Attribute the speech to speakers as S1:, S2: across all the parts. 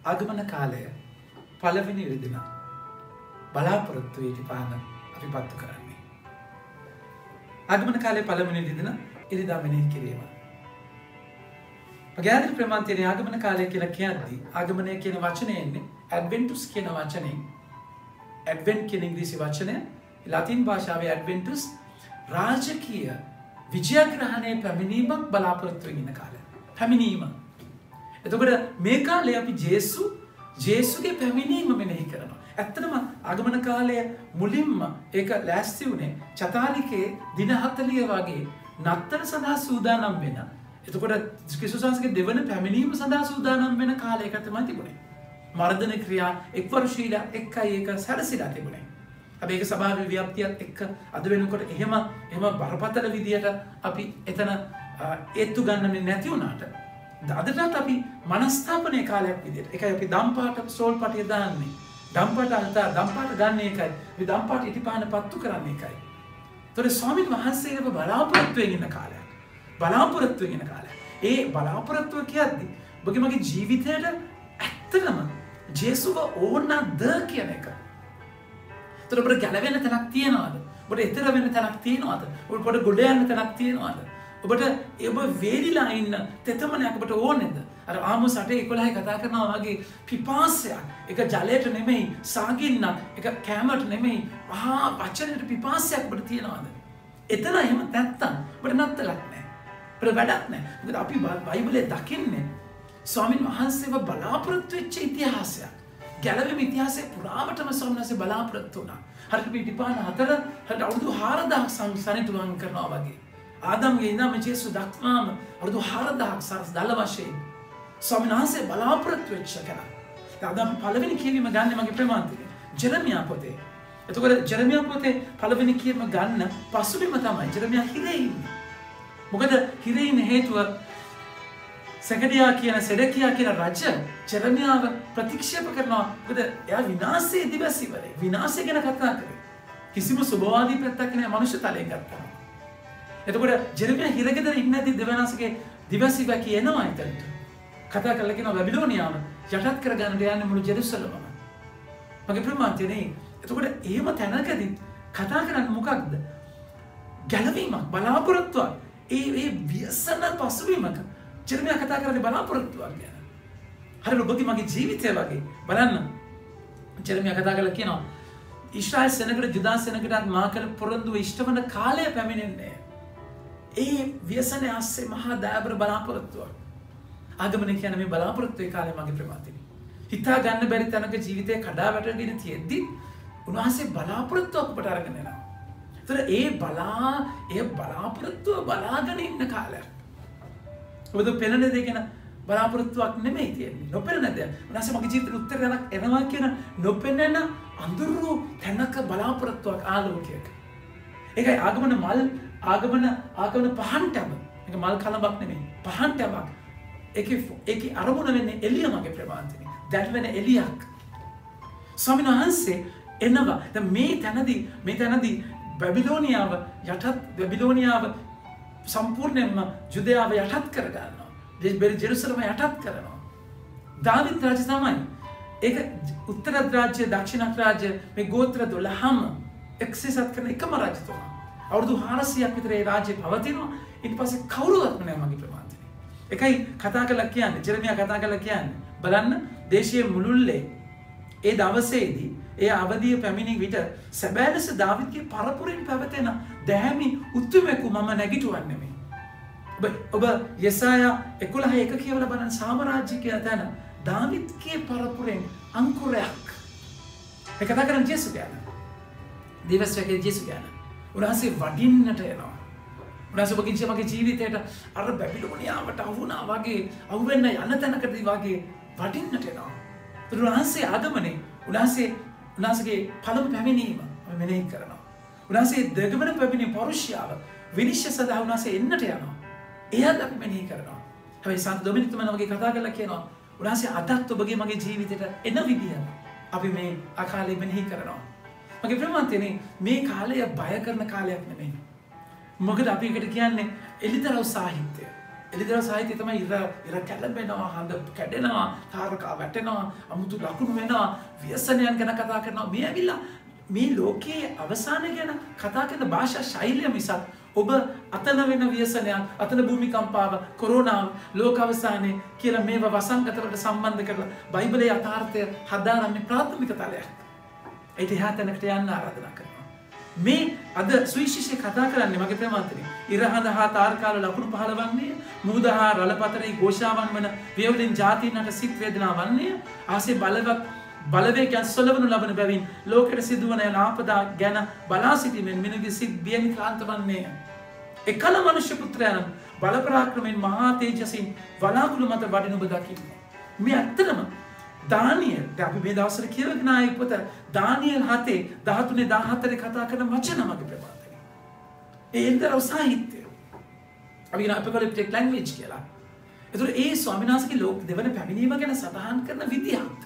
S1: ආගමන කාලය පළවෙනි ඉරිදින බලාපොරොත්තු ඉතිපාන අපි පත්තු කරන්නේ. ආගමන කාලේ පළවෙනි ඉරිදින ඉරිදා මෙනෙහි කිරීම. පගෑදිරි ප්‍රමාන්තයේ ආගමන කාලය කියලා කියද්දී ආගමනය කියන වචනේ එන්නේ ඇඩ්වෙන්ටුස් කියන වචනේ. ඇඩ්වෙන්ට් කියන ඉංග්‍රීසි වචනය ලතින් භාෂාවේ ඇඩ්වෙන්ටුස් රාජකීය විජයග්‍රහණයේ පැමිණීමක් බලාපොරොත්තු වෙන කාලය. පැමිණීම. එතකොට මේ කාලේ අපි ජේසුගේ පැමිණීම මෙනෙහි කරනවා. ඇත්තටම ආගමන කාලය මුලින්ම ඒක ලෑස්ති වුණේ චතාරිකේ දින 40 වගේ නත්තර සඳහා සූදානම් වෙන. එතකොට ක්‍රිස්තුස් වහන්සේගේ දෙවන පැමිණීම සඳහා සූදානම් වෙන කාලයක තමයි තිබුණේ. මර්ධන ක්‍රියා එක්වර්ෂීලා එක්කයි ඒක සැරසිලා තිබුණේ. හැබැයි ඒක ස්වභාවික ව්‍යාප්තියත් එක්ක අද වෙනකොට එහෙම බරපතල විදියට අපි එතන ඒත්තු ගන්නන්නේ නැති වුණාට අදටත් අපි මනස්ථාපනයේ කාලයක් විදියට ඒකයි අපි දම්පාට සෝල් පටිය දාන්නේ. දම්පාට අල්තාර දම්පාට ගන්න එකයි. මේ දම්පාට ඉටිපාන පත්තු කරන්නේ එකයි. ඒතකොට ස්වාමීන් වහන්සේව බලාපොරොත්තු වෙන කාලයක්. බලාපොරොත්තු වෙන කාලයක්. ඒ බලාපොරොත්තුව කියද්දි ඔබගේ මගේ ජීවිතයට ඇත්තටම ජේසුව ඕනද කියන එක. ඒතර ඔබට ගැලවෙන්න තැනක් තියනවාද? ඔබට එතර වෙන්න තැනක් තියනවාද? ඔබට ගොඩ යන්න තැනක් තියනවාද? ඔබට ඔබ වේලිලා ඉන්න තෙතමනයක් ඔබට ඕනේද? අර ආමෝස් 8:11 කතා කරනවා වගේ පිපාසයක්. ඒක ජලයට නෙමෙයි, සාගින්නක්, ඒක කැමරට නෙමෙයි, මහා වචනයට පිපාසයක් ඔබට තියනවාද? එතන එහෙම නැත්තම් ඔබට නත්තලක් නැහැ. ඔබට වැඩක් නැහැ. මොකද අපි බයිබලයේ දකින්නේ ස්වාමීන් වහන්සේව බලාපොරොත්තු වෙච්ච ඉතිහාසයක්. ගැලවෙම ඉතිහාසයේ පුරාවටම ස්වාමීන් වහන්සේ බලාපොරොත්තු වුණා. හරියට පිටිපාන 4 හරියට අවුරුදු 4000ක් සනිටුවම් කරනවා වගේ. ආදම්ගේ ඉඳන් ජේසු දක්වාම අවුරුදු 4000ක් සරස් දල වශයෙන් ස්වාමීන් වහන්සේ බලාපොරොත්තු වෙච්ච කෙනා. දැන් අපි පළවෙනි කියවීම ගන්න මගේ ප්‍රමාන්තිකේ. ජෙරමියා පොතේ. එතකොට ජෙරමියා පොතේ පළවෙනි කියවීම ගන්න පසුබිම තමයි ජෙරමියා හිරේ ඉන්නේ. මොකද හිරේ ඉන්න හේතුව සෙඩකියා කියන රජ ජෙරමියාව ප්‍රතික්ෂේප කරනවා. මොකද එයා විනාශයේ දිවසිවරේ. විනාශය ගැන කතා කරේ. කිසිම සුබවාදී පැත්තක් නෑ මනුෂ්‍ය තලයෙන් ගත්තා. එතකොට ජෙරමියා හිරගෙදර ඉන්නේ නැති දෙවනාසගේ දිවසිව කියනවා එතනට. කතා කරලා කියනවා බැබිලෝනියාව යටත් කරගන්න යන්නේ මුළු ජෙරුසලමම. මගේ ප්‍රමාන්තියනේ. එතකොට එහෙම තැනකදී කතා කරන්නේ මොකක්ද? ගැලවීමක් බලාපොරොත්තුවක්. ඒ ව්‍යසන පසුබිමක ජෙරමියා කතා කරන්නේ බලාපොරොත්තුවක් ගැන. හරි ඔබගේ මගේ ජීවිතය වගේ බලන්න. ජෙරමියා කතා කරලා කියනවා ඊශ්‍රායල් සෙනගට ජුදා සෙනගටත් මා කළ පොරොන්දුව ඉෂ්ට වන කාලය පැමිණෙන්නේ. ඒ ව්‍යසනයේ ආස්සේ මහා දයාබර බලාපොරොත්තුවක්. ආගමනය කියන්නේ මේ බලාපොරොත්තුවේ කාලය මගේ ප්‍රමාතිනේ. හිතා ගන්න බැරි තැනක ජීවිතේ කඩා වැටෙගෙන තියෙද්දි උන්වහන්සේ බලාපොරොත්තුවක් ඔබට අරගෙන එනවා. ඒතර ඒ බලාපොරොත්තුව බලාගෙන ඉන්න කාලයක්. ඔබද පෙනෙන දේ ගැන බලාපොරොත්තුවක් නෙමෙයි තියෙන්නේ. නොපෙනෙන දේ. උන්වහන්සේ මගේ ජීවිතේ උත්තරයක් එනවා කියන නොපෙනෙන අඳුරු තැනක බලාපොරොත්තුවක් ආලෝකයක. ඒකයි ආගමන මල් ආගමන පහන්ටම. ඒක මල් කලබක් නෙමෙයි. පහන්ටමක්. ඒකේ අරමුණ වෙන්නේ එළිය මගේ ප්‍රමාන්තිනේ. දැන් වෙන එළියක්. ස්වාමීන් වහන්සේ එනවා. දැන් මේ තැනදී බැබිලෝනියාව සම්පූර්ණයෙන්ම ජුදයාව යටත් කරගන්නවා. ජෙරුසලම යටත් කරනවා. දාවිත් රාජ්‍ය තමයි. ඒක උත්තර රාජ්‍ය දක්ෂිණ රාජ්‍ය මේ ගෝත්‍ර 12ම එක්සසත් කරන එකම රජතුමා. අවුරුදු 400ක් විතර ඒ රාජ්‍ය පවතිනවා. ඊට පස්සේ කවුරුවත් නැහැ මගේ ප්‍රමාන්තිනේ. එකයි කතා කරලා කියන්නේ ජෙරමියා කතා කරලා කියන්නේ බලන්න දේශයේ මුළුල්ලේ ඒ දවසේදී ඒ අවධිය පැමිණි විට සැබෑ ලෙස දාවිත්ගේ පරපුරෙන් පැවතෙන දැහැමි උතුමෙකු මම නැගිටුවන්නේ මේ. ඔබ යෙසායා 11:1 කියවලා බලන්න සාමරාජ්‍ය කියන තැන දාවිත්ගේ පරපුරෙන් අංකුරයක්. ඒ කතා කරන්නේ ජේසු ගැන. දිවස්වැකේ ජේසු ගැන. උන්වහන්සේ වඩින්නට එනවා. උන්වහන්සේ මගේ ජීවිතයට අර බැබිලෝනියාවට අහුණා වගේ අහුවෙන්න යන තැනකදී වගේ වඩින්නට එනවා. උන්වහන්සේ ආගමනේ උන්වහන්සේගේ පළමු පැමිණීම අපි මෙනෙහි කරනවා. උන්වහන්සේ දෙගමන පැමිණි පෞරුෂයාව විනිශ්චය සඳහා උන්වහන්සේ එන්නට යනවා. එයත් අපි මෙනෙහි කරනවා. හැබැයි සන්ත ඩොමිනික් තුමා වගේ කතා කරලා කියනවා උන්වහන්සේ අදත් ඔබගේ මගේ ජීවිතයට එන විදිය අපි මේ අකාලේ මෙනෙහි කරනවා. මගේ ප්‍රමාන්තනේ මේ කාලය බය කරන කාලයක් නෙමෙයි. මොකද අපි එකට කියන්නේ එලිතරව් සාහිත්‍යය. එළිදර සාහිත්‍යය තමයි ඉර කැළඹෙනවා, හඳ කැඩෙනවා, තාරකා වැටෙනවා, අමුතු ලකුණු වෙනවා, ව්‍යසනයන් ගැන කතා කරනවා. මේ ඇවිල්ලා මේ ලෝකයේ අවසානය ගැන කතා කරන භාෂා ශෛලිය මිසක් ඔබ අතන වෙන ව්‍යසනයක්, අතන භූමිකම්පාව, කොරෝනාව, ලෝක අවසානය කියලා මේවා වසංගතවලට සම්බන්ධ කරලා බයිබලයේ යථාර්ථය හදාරන්නේ ප්‍රාථමික තලයක්. ඒත් එහා තැනකට යන්න ආරාධනා කරනවා. මේ අද සුවිශේෂී කතා කරන්නේ මගේ ප්‍රේමාන්තනේ. ඉරහඳ හා තාරකාල ලකුණු පහළවන්නේ, මුහුද හා රළපතරේ ഘോഷාවන් වන වේවලින් ජාතීන්ට සිත් වේදනා වන්නේ, ආසේ බලවේගයන් සොලවනු ලබන බැවින් ලෝකෙට සිදුවන යන ආපදා ගැන බලා සිටීමෙන් මිනිගේ සිත් බියෙන් ක්ලාන්ත වන්නේ. එකල මනුෂ්‍ය පුත්‍රයන් බල පරාක්‍රමෙන් මහා තේජසින් වලාකුළු මත වඩින ඔබ දකින්නේ. මේ ඇත්තටම දානියෙල් අපි මේ දවස්වල කියවගෙන ආයේ පොත දානියෙල් 7:13-14 කතා කරන වචන මගේ ප්‍රමාණය. ඒ එන්දරව සාහිත්‍යය. අපි කියන අපොකලිප්ටික් ලැන්ග්වේජ් කියලා. ඒතර ඒ ස්වාමීන් වහන්සේගේ ලෝක දෙවන පැමිණීම ගැන සටහන් කරන විදිහත්.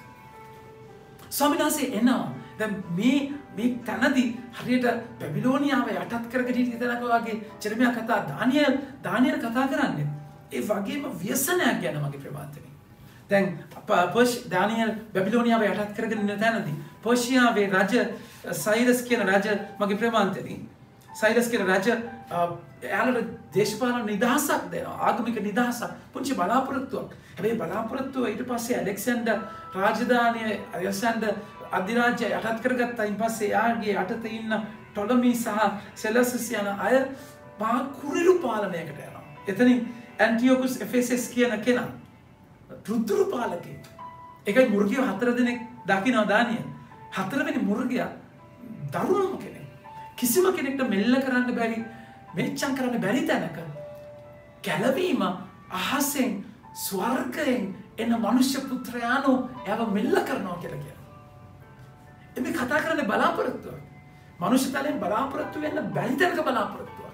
S1: ස්වාමීන් වහන්සේ එනවා. දැන් මේ තනදී හරියට බැබිලෝනියාව යටත් කරගෙන හිටිය තැනක වගේ ජෙරමියා කතා දානියෙල් කතා කරන්නේ. ඒ වගේම ව්‍යසනයක් ගැන මගේ ප්‍රමාණය. දැන් දානියෙල් බැබිලෝනියාව යටත් කරගෙන ඉන්න තැනදී පර්ෂියාවේ රජ සයිරස් කියන රජ මගේ ප්‍රේමාන්තදී සයිරස් කියන රජ එයාලට දේශපාලන නිදහසක් දෙනවා, ආගමික නිදහසක්, පුංචි බලාපොරොත්තුවක්. හැබැයි බලාපොරොත්තුව ඊට පස්සේ ඇලෙක්සැන්ඩර් රාජධානිය ඇලෙක්සැන්ඩර් අධිරාජ්‍ය යටත් කරගත්තා. ඊට පස්සේ එයාගේ යටතේ ඉන්න ටොලමී සහ සෙලසස් යන අය මහා කුරිරු පාලනයකට යනවා. එතනින් ඇන්ටියෝකස් එෆෙසස් කියන කෙනා රුද්දුරු පාලකෙක්. ඒකයි මුර්ගියෝ 4 දෙනෙක් දකින්න දානියෙල්. 4 වෙනි මුර්ගයා දරුණුම කෙනෙක්. කිසිම කෙනෙක්ට මෙල්ල කරන්න බැරි, මෙච්චම් කරන්න බැරි තැනක ගැලවීම අහසෙන් ස්වර්ගයෙන් එන මනුෂ්‍ය පුත්‍රයාණෝ එයාව මෙල්ල කරනවා කියලා කියනවා. එමේ කතා කරන්නේ බලාපොරොත්තුවක්. මනුෂ්‍ය තලයෙන් බලාපොරොත්තු වෙන්න බැරි තැනක බලාපොරොත්තුවක්.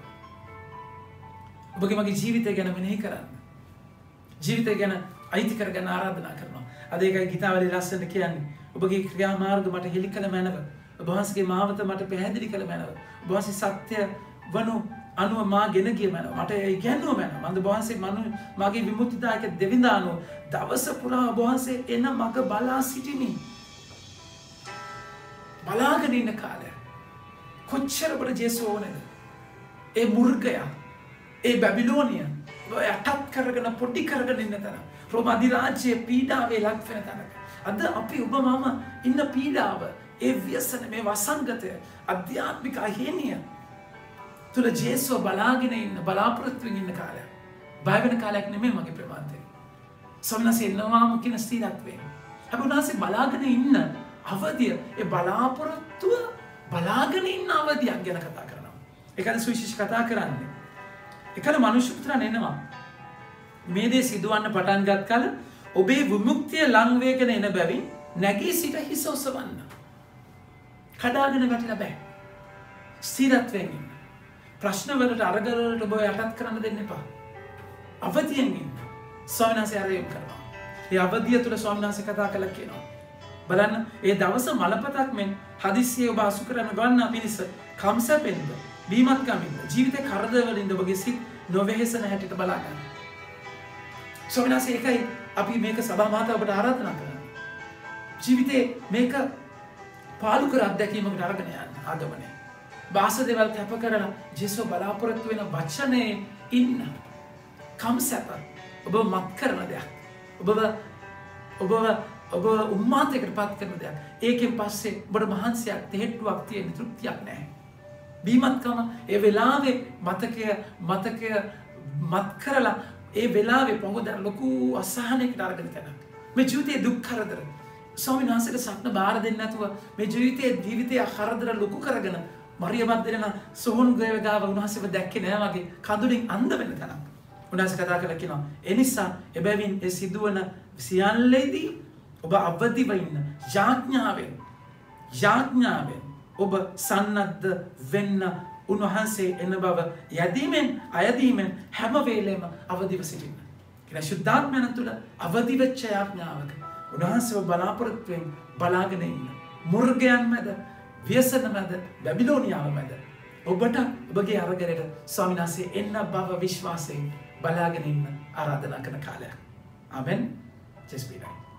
S1: ඔබගේ මගේ ජීවිතය ගැන මෙනෙහි කරන්න. ජීවිතය ගැන අයිති කරගන්න ආරාධනා කරනවා. අද ඒකයි ගීතාවලිය ලස්සනට කියන්නේ. ඔබගේ ක්‍රියාමාර්ග මට හෙළි කළ මැනව. ඔබ වහන්සේගේ මාවත මට පැහැදිලි කළ මැනව. ඔබ වහන්සේ සත්‍ය වනු අනුව මා ගෙන ගිය මැනව. මට ඉගැන්වුව මැනව. මන්ද ඔබ වහන්සේ මගේ විමුක්තිදායක දෙවිඳානෝ දවස පුරා ඔබ වහන්සේ එන මග බලා සිටිමි. බලාගෙන ඉන්න කාලය. කොච්චර ඔබට ජේසු ඕනේද? ඒ මුර්ගයා, ඒ බැබිලෝනිය යටත් කරගෙන පොඩි කරගෙන ඉන්න තැන. රෝම අධිරාජ්‍යයේ පීඩාවේ ලක් වෙන තැනක. අද අපි ඔබ මම ඉන්න පීඩාව, ඒ ව්‍යසන, මේ වසංගතය, අධ්‍යාත්මික අහිමිය තුල ජේසුව බලාගෙන ඉන්න, බලාපොරොත්තුෙන් ඉන්න කාලයක්. බය වෙන කාලයක් නෙමෙයි මගේ ප්‍රමාන්තේ. සම්නසේ නවාම කියන ස්ථිරත්වයෙන්. අපි උනාසේ බලාගෙන ඉන්න අවදිය, ඒ බලාපොරොත්තුව බලාගෙන ඉන්න අවදියක් ගැන කතා කරනවා. ඒකද සුවිශේෂ කතා කරන්නේ. එකල මනුෂ්‍ය පුත්‍රයන් එනවා. මේ දේ සිදුවන්න පටන් ගත් කල ඔබේ විමුක්තිය ලං වේගෙන එන බැවින් නැගී සිට හිස ඔසවන්න. කඩාගෙන වැටිලා බෑ. ස්ථිරත්වයෙන් ඉන්න. ප්‍රශ්න වලට අරගල වලට ඔබ යටත් කරන්න දෙන්න එපා. අවදියෙන් ඉන්න. ස්වාමීන් වහන්සේ ආරයම් කරනවා. ඒ අවදිය තුළ ස්වාමීන් වහන්සේ කතා කළා කියනවා. බලන්න, ඒ දවස මලපතක් මෙන් හදිස්සියේ ඔබ අසු කරන ගන්නා පිණිස කම්සැපෙන්ද, බීමත්කමින්ද, ජීවිතේ කරදරවලින්ද ඔබගේ සිත් නොවෙහෙසන හැටියට බලා ගන්න. ස්වාමීන් වහන්සේ ඒකයි අපි මේක සභා මාතා ඔබට ආරාධනා කරන්නේ. ජීවිතේ මේක පාලු කර අත්දැකීමකට අරගෙන යන්න ආගමනේ. වාස දේවල් කැප කරලා ජේසුව බලාපොරොත්තු වෙන වචනේ ඉන්න. කම්සැප ඔබ මත් කරන දෙයක්. ඔබ උම්මාදයකට පත් කරන දෙයක්. ඒකෙන් පස්සේ ඔබට මහන්සියක්, තෙහෙට්ටුවක් තියෙන, තෘප්තියක් නැහැ. බීමත්කම ඒ වෙලාවේ මතකය මත් කරලා ඒ වෙලාවේ පොඟුදා ලොකු අසහනයකට අරගෙන යනවා. මේ ජීවිතයේ දුක් කරදර ස්වාමීන් වහන්සේට සත්න බාර දෙන්නේ නැතුව මේ ජීවිතයේ කරදර ලොකු කරගෙන මරියමත් දෙන සෝන් ගාව උන්වහන්සේව දැක්කේ නෑ වගේ කඳුලින් අන්ධ වෙන තැනක්. උන්වහන්සේ කතා කරලා කියනවා ඒ නිසා එබැවින් ඒ සිදුවන සියල්ලේදී ඔබ අවදිව ඉන්න යාඥාවෙන් ඔබ සන්නද්ධ වෙන්න උන්වහන්සේ එන බව යදීමෙන් අයදීමෙන් හැම වෙලේම අවදිව සිටින්න. කියලා ශුද්ධාත්මයන් තුළ අවදි වෙච්ච යාඥාවක උන්වහන්සේව බලාපොරොත්තුෙන් බලාගෙන ඉන්න. මුර්ගයන් මැද, ව්‍යසන මැද, බැබිලෝනියාව මැද ඔබට ඔබගේ අරගරයට ස්වාමීන් වහන්සේ එන්න බව විශ්වාසයෙන් බලාගෙන ඉන්න ආරාධනා කරන කාලයක්. ආමෙන්. Just be right.